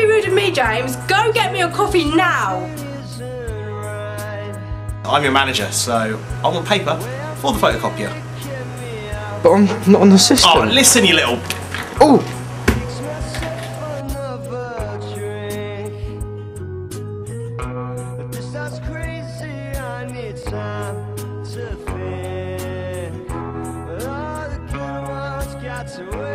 be rude of me, James. Go get me a coffee now. I'm your manager, so I want paper for the photocopier. But I'm not on the system. Oh, listen, you little... Oh! To